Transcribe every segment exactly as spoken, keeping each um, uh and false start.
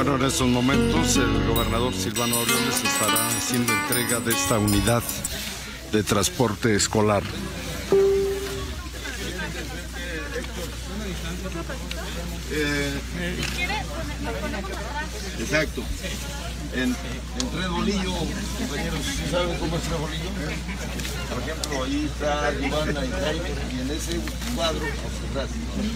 Bueno, en estos momentos el gobernador Silvano Aureoles estará haciendo entrega de esta unidad de transporte escolar. Eh, exacto. En, en Tres Bolillo, compañeros, ¿saben cómo es Tres Bolillo? Por ejemplo, ahí está Giovanna y Jaime, y en ese cuadro, atrás.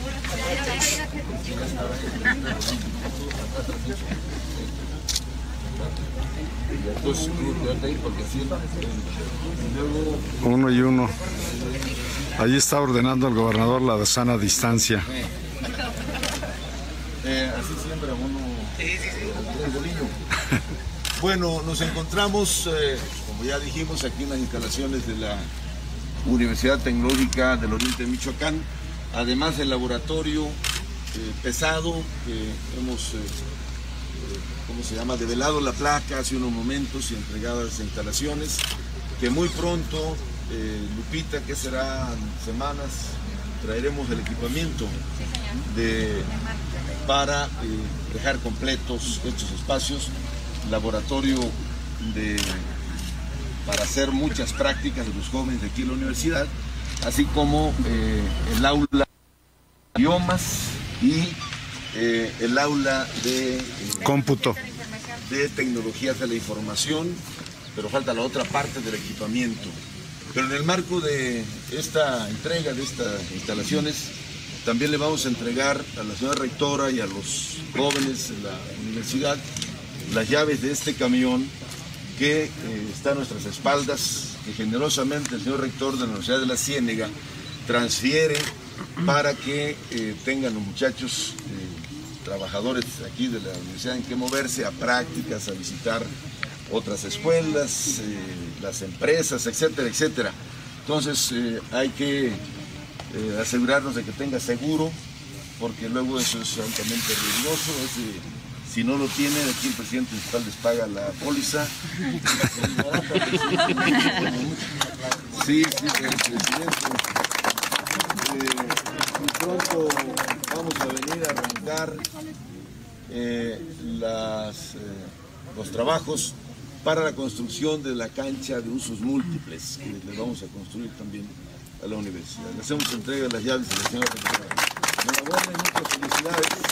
Entonces, porque así, luego... Uno y uno. Ahí está ordenando el gobernador la sana distancia. Eh, así siembra uno el bolillo. Bueno, nos encontramos, eh, como ya dijimos, aquí en las instalaciones de la Universidad Tecnológica del Oriente de Michoacán, además del laboratorio eh, pesado que hemos, eh, eh, ¿cómo se llama?, develado la placa hace unos momentos y entregado a las instalaciones, que muy pronto, eh, Lupita, que serán semanas, traeremos el equipamiento de, para eh, dejar completos estos espacios, laboratorio de, para hacer muchas prácticas de los jóvenes de aquí en la universidad, así como eh, el aula de idiomas y eh, el aula de eh, cómputo, de tecnologías de la información, pero falta la otra parte del equipamiento. Pero en el marco de esta entrega de estas instalaciones, también le vamos a entregar a la señora rectora y a los jóvenes de la universidad las llaves de este camión que eh, está a nuestras espaldas, que generosamente el señor rector de la Universidad de la Ciénega transfiere para que eh, tengan los muchachos, eh, trabajadores aquí de la universidad, en que moverse a prácticas, a visitar otras escuelas, eh, las empresas, etcétera, etcétera. Entonces eh, hay que eh, asegurarnos de que tenga seguro, porque luego eso es altamente riesgoso. Es, eh, si no lo tiene, aquí el presidente municipal les paga la póliza. Sí, sí, el presidente. Eh, muy pronto vamos a venir a arrancar eh, las, eh, los trabajos para la construcción de la cancha de usos múltiples, que le vamos a construir también a la universidad. Le hacemos entrega de las llaves de la señora rectora. Enhorabuena y muchas felicidades.